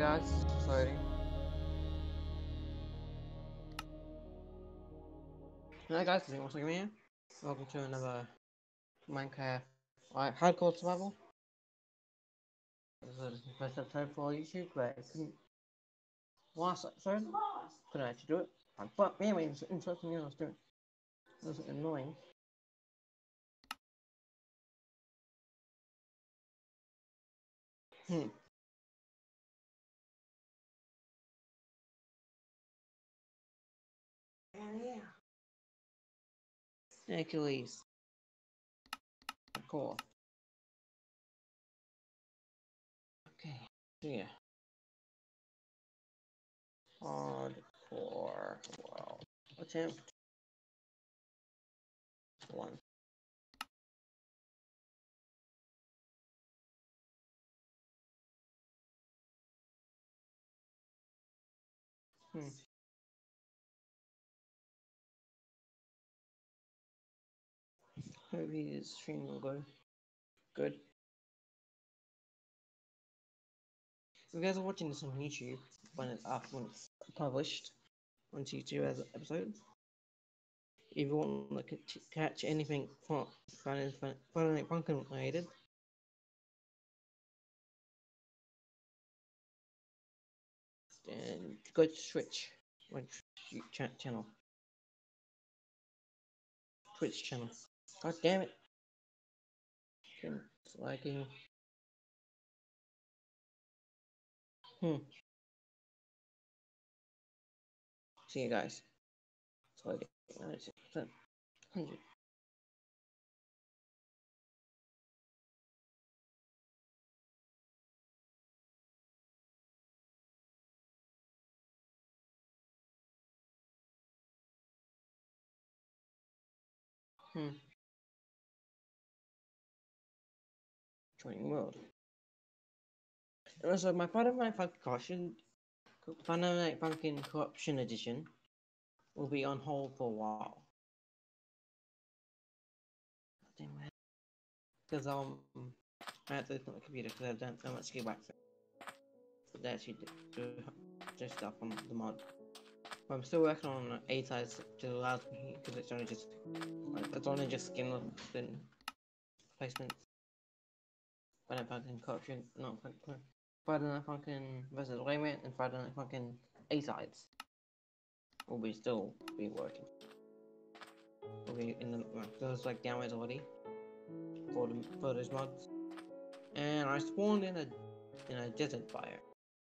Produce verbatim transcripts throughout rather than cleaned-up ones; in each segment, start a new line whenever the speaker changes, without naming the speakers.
guys, sorry. Hi guys, this is Muslim here. Welcome to another Minecraft uh, hardcore survival. This is the first episode for YouTube, but I couldn't. Last episode, couldn't actually do it. But anyway, it's interesting, you know, I was doing. It was annoying. Hmm. Achilles. Cool. Okay. So yeah. Hardcore world. Attempt one. Hmm. Hope his stream will go good. If you guys are watching this on YouTube when it's after when it's published on YouTube as an episode, if you want to catch anything from Final Fantasy Pumpkin related, then go to Twitch, my Twitch channel, Twitch channel. God damn it! It's lagging. Hmm. See you guys. It's lagging. ninety-six percent. one hundred. Hmm. Joining world. Also, my part of my Funky Caution, Final Pumpkin Corruption Edition will be on hold for a while. Damn it. Because um, I had to open my computer because I've done so much skill back. They actually do, do stuff on the mod. But I'm still working on A size to allow me because it's only just it's only just skin than placements. Friday Night Funkin' Corruption, not Friday Night Funkin' versus Rayman and Friday Night Funkin' A sides will be still be working. Will be in the those like downloads already for the for those mods. And I spawned in a in a desert fire.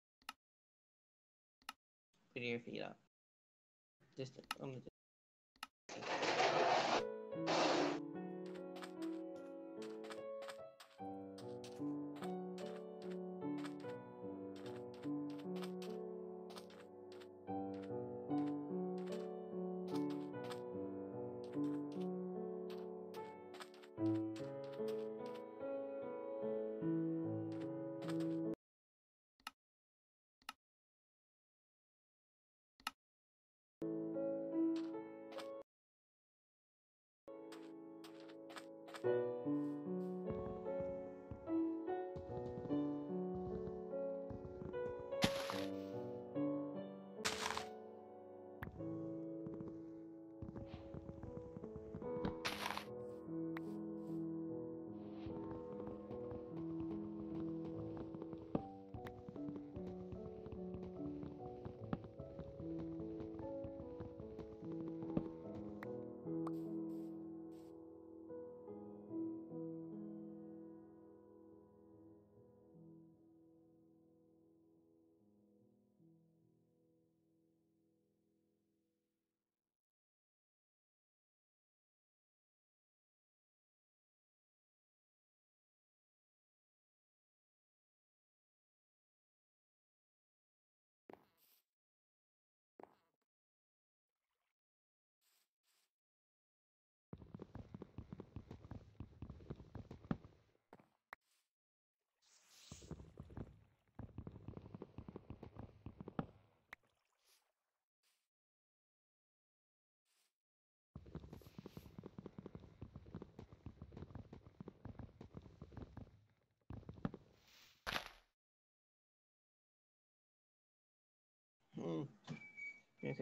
Video feed up. Distant on the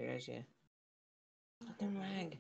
is, yeah. Fucking lag.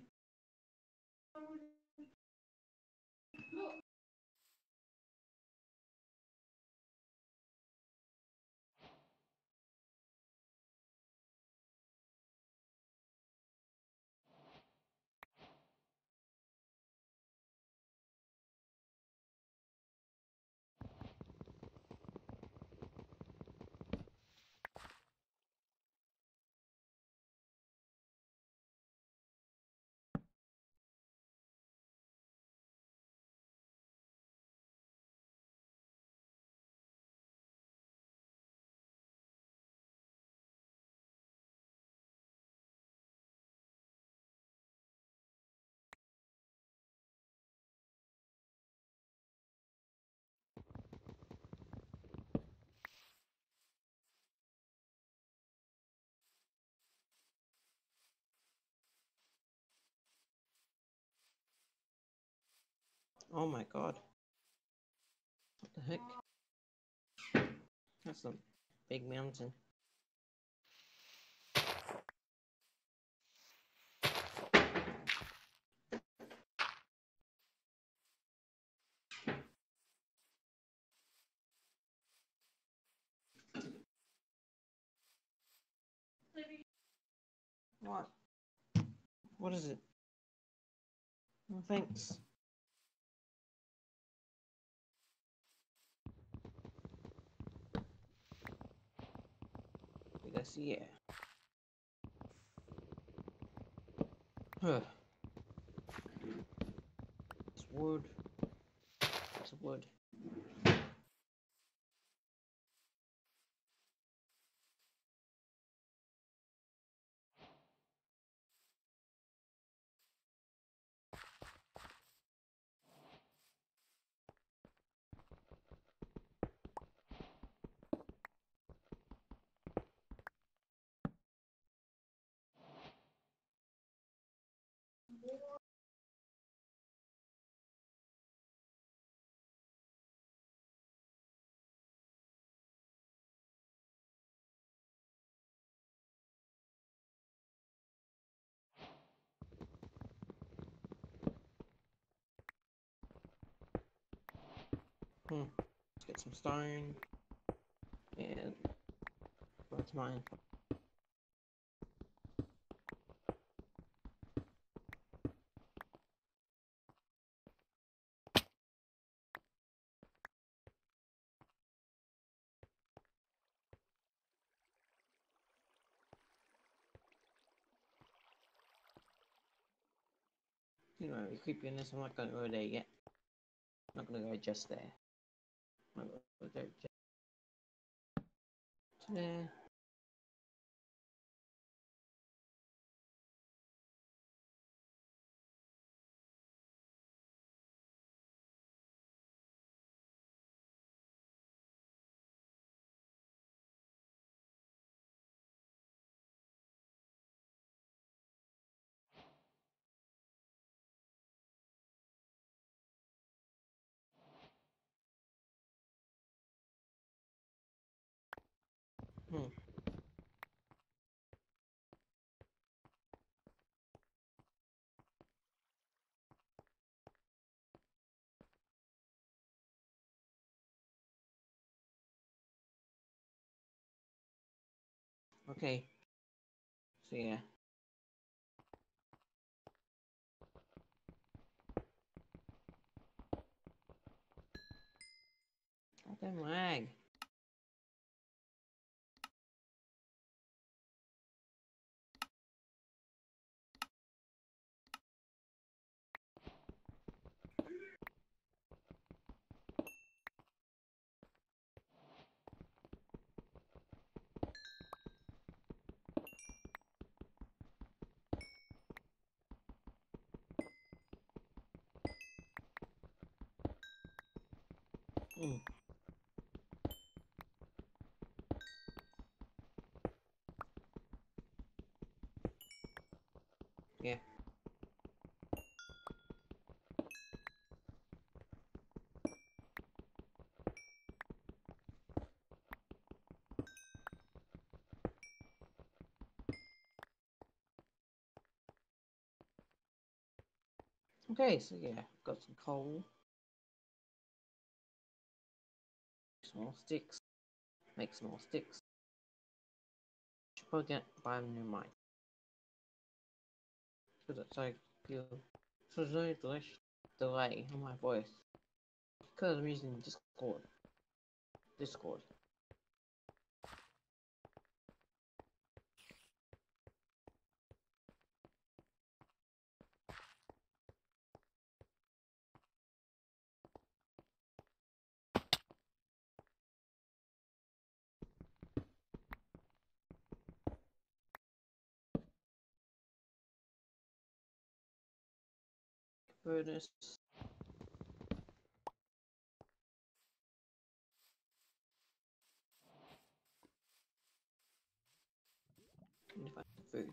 Oh my god. What the heck? That's a big mountain. What? What is it? Oh, thanks. I guess, yeah. Huh. It's wood. It's wood. Hmm. Let's get some stone. And go to mine. You know, the creepiness, I'm not gonna go there yet. I'm not gonna go just there. I'm gonna go there just there. Hmm. Okay. So yeah. Goddamn lag. Hmm. Yeah. Okay, so yeah, got some coal, small sticks, make small sticks. Should probably get buy a new mic. So that's like feel so there's no delay delay on my voice because I'm using Discord. Discord. Furnace. Can you find food?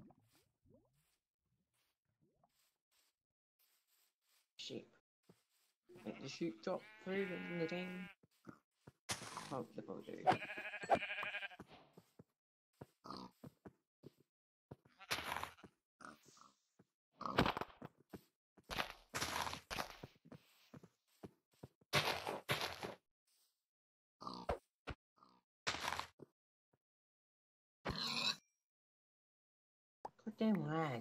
Sheep. Make the sheep drop food in the game. Oh, they probably do. Goddamn lag.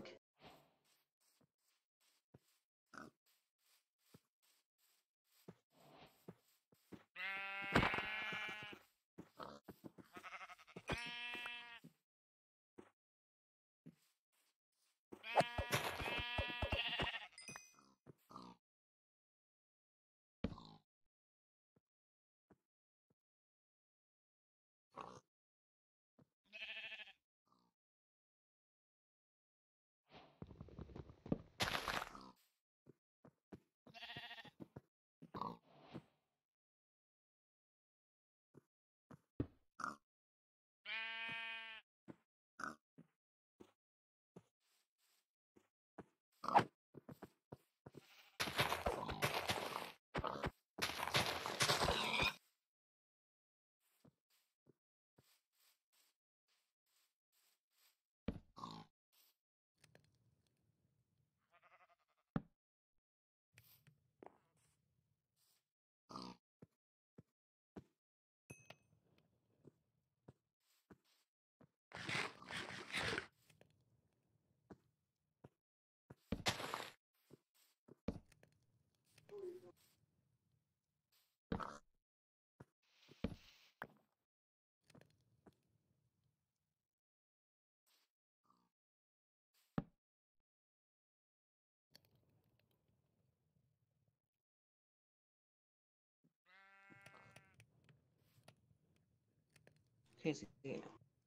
Okay, so yeah.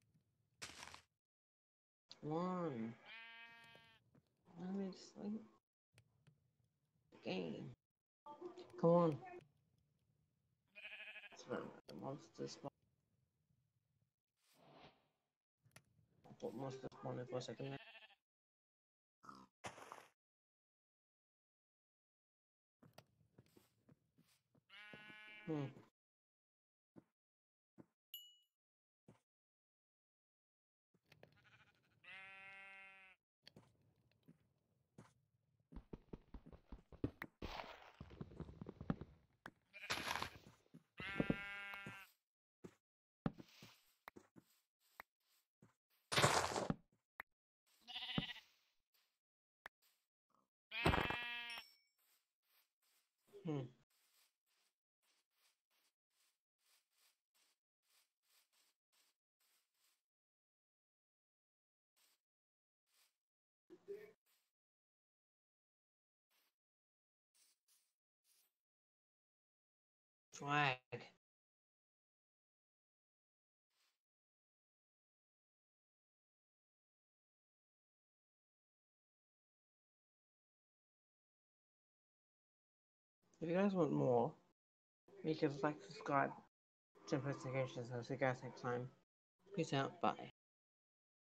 One. Let me sleep. Game. Come on. That's where the monster spawn. I thought monster spawned for a second there. Hmm. Hmm. Flag. If you guys want more, make sure to like, subscribe, turn notifications, and I'll see you guys next time. Peace out, bye.